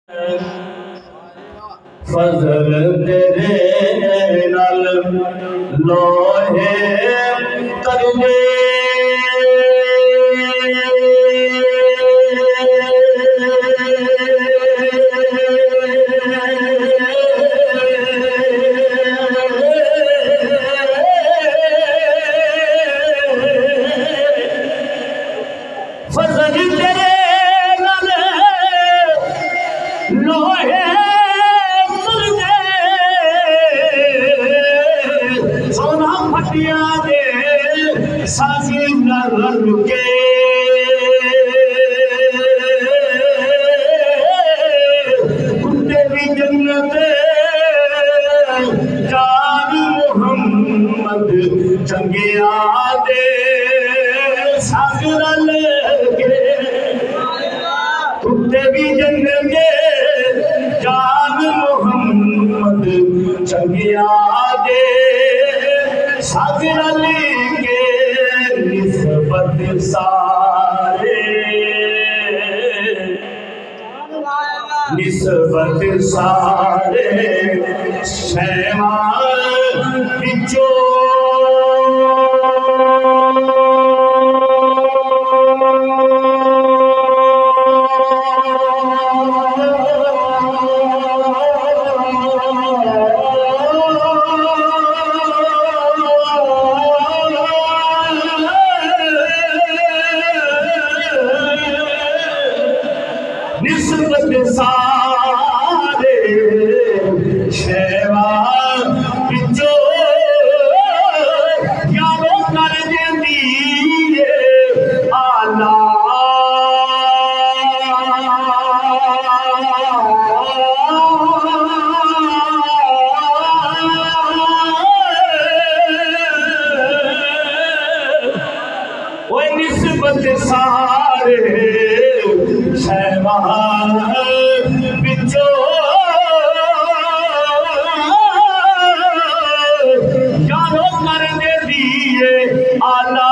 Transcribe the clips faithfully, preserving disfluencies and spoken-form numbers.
फजल तेरे नाल लोहे करने फजल तेरे नाल लोहे दे साजी नर के कुत्ते भी जन्नत जान मोहम्मद चंगिया दे सागर के कुत्ते भी जन्नत जान मोहम्मद चंगिया दे सागर के निस्बत सारे निस्बत सारे शैवान बिचो निस्बत सारे शैवान बिचो यारो कर देंदी आला वो निस्बत सारे शैवान बिचो यारो कर दे दिए आला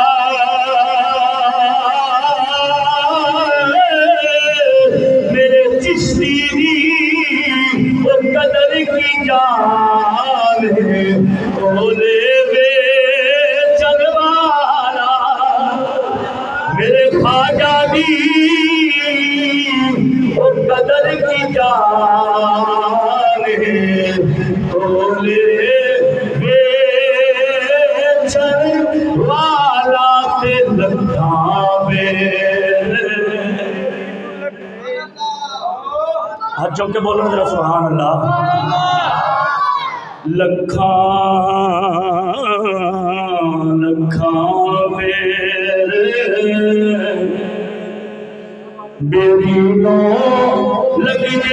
मेरे चिश्ती वो कदर की जान है बोले वे चलवाला मेरे ख्वाजा दी कदर की जान है बोले बेचन वाला पे लखा हाथ चौक के बोलो जरा सुभान अल्लाह लखा लखा बेरी नो लग जे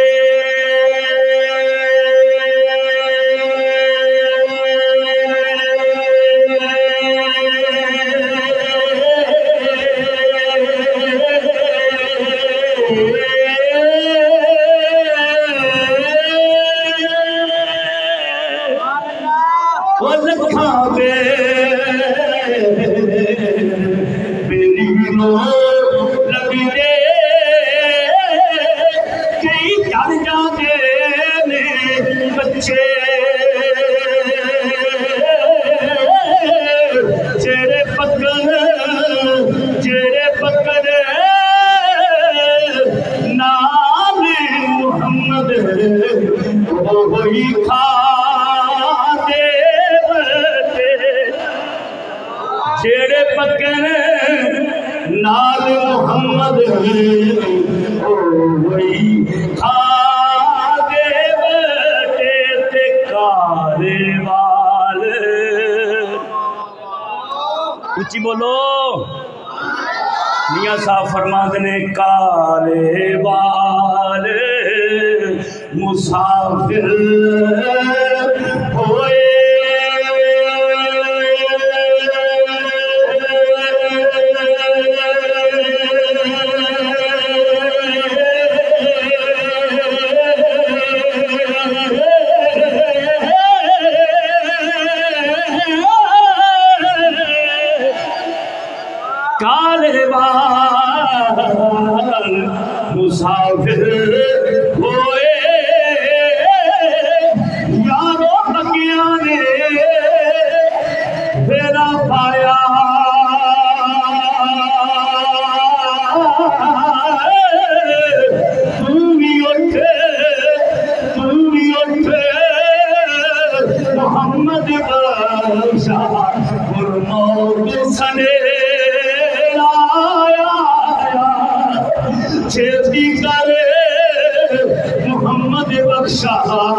वो लखा बेरी नो लग जे चढ़ जाते ने बच्चे जेरे पकड़ जेरे पकड़ नाम मुहम्मद वही खा जेरे पकड़ नाल मुहम्मद वही खा दे बेटे ते काले वाल उच्ची बोलो मियां साहब फरमाते ने काले वाल मुसाफिर होए काले बाल मुसाफिर दे बख्शा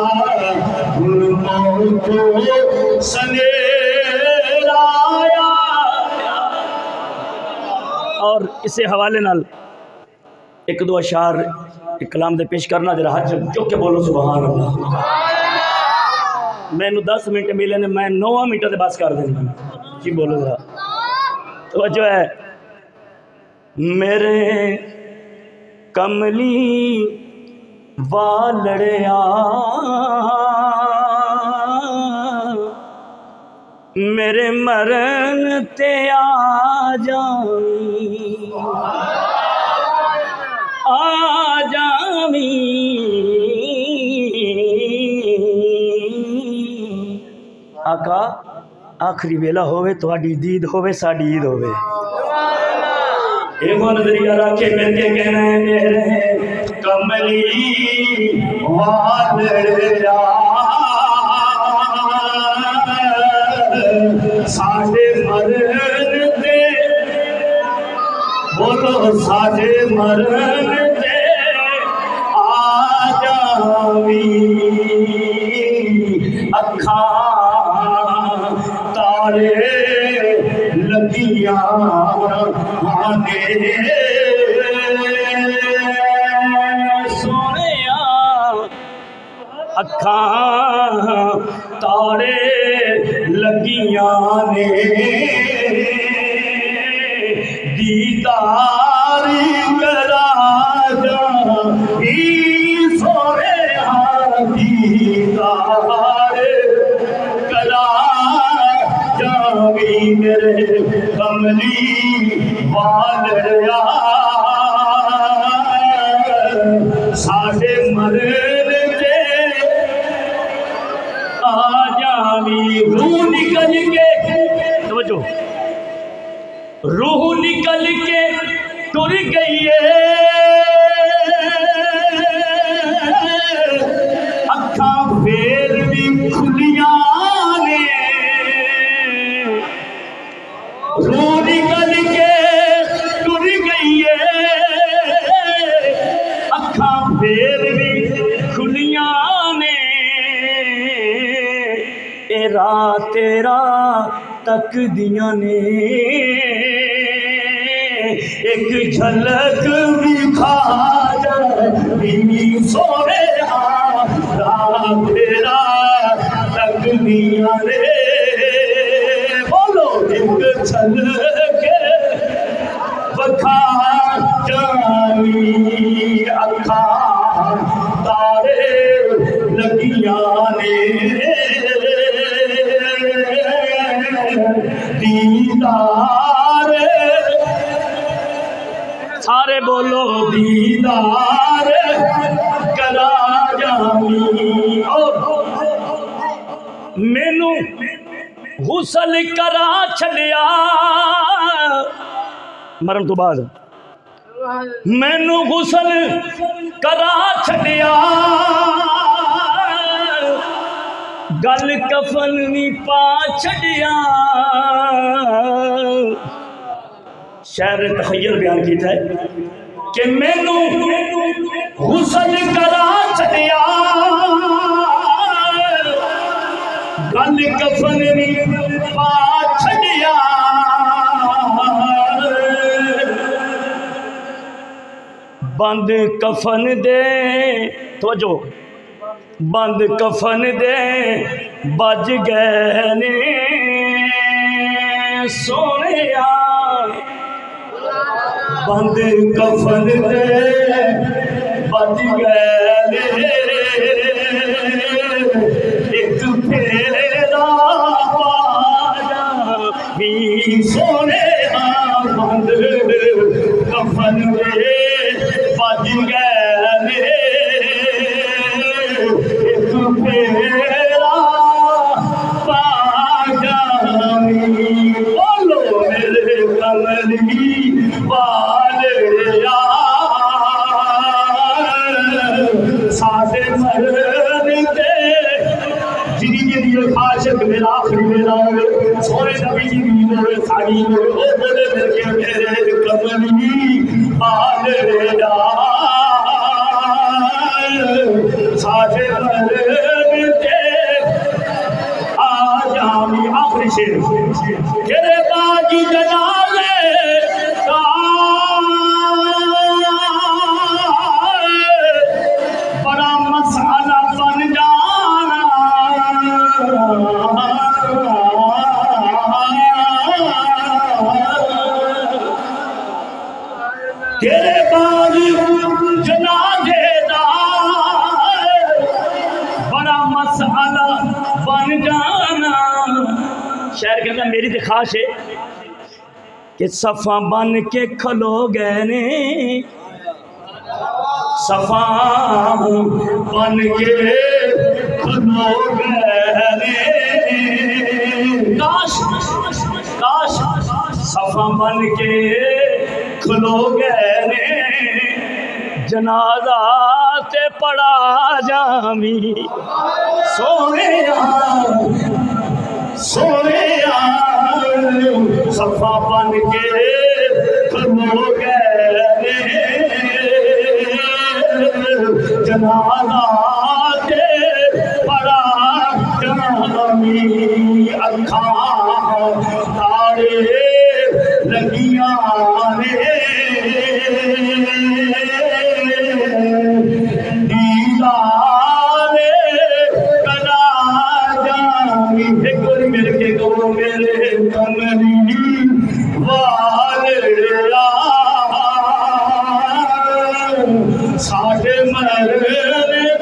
मौतो सनेरा आया। और इसे हवाले नाल एक दो अशार एक कलाम दे पेश करना, जरा हाथ चुक के बोलो सुभान अल्लाह। मैनू दस मिनट मिले ने, मैं नौ मिनट से बस कर देना जी। बोलो जरा तो जो है मेरे कमली वालड़िया मेरे मरण ते आ जावी आ जावी आका आखिरी वेला होवे तुहाडी दीद होवे साडी ईद होवे। एगो नजरिया रखे मेरे कहना है मेरे कमली वालड़िया साडे मरण दे बोलो साडे मरण दे आ जावी अखा तारे लगिया आने सोने अखा तारे लगिया ने दीदार करा जा सोने दीदार करा जावी मेरे कमली वालड़िया साडे मरण दे आ जावी। रूह निकल के समझो, रूह निकल के टुर गई है अखा फेर भी खुलिया ने। रूह निकल के टुर गई है अखा फेर भी खुलिया ने। ए रात तेरा तक दिया ने एक झलक भी खा जावी सोने रात तेरा तक दिया ने। बोलो एक झलक बखा जावी अखा तारे लगिया ने दीदार सारे बोलो दीदार करा जावी। मैनू हुसल करा छड़िया मरण तो बाद मैनू हुसल करा छड़िया गल कफन भी पा छड़िया। शायर तखय्युल बयान किया है कि मैनू हुसल करा छड़िया गल कफन भी पा छड़िया। बंद कफन दे तो जो बंद कफन दे बज गए ने सोने बंद कफन दे बज गए एक फेरा भी सोने बंद कफन दे बज गए एक फेरा पा जावी। बोलो मेरे कमली वालड़िया साडे मरण दे जिदी जिदी खाशक मेरा आखिरी मेरा सोने नबी जी दी होवे साड़ी होवे ओ बोले मेरे मेरे कमली वालड़िया साडे मेरी तो ख्वाहिश है कि सफ़ा बन के खलो गए ने, सफ़ा बन के खलो गए ने, काश काश सफ़ा बन के खलो गए ने, जनाजा ते पड़ा जामी सोने सोने सफ़ा बन के खलो गए जनाजा ते पड़ा जामी अखा तारे लगिया रे मेरे कमली वाले साढ़े मरने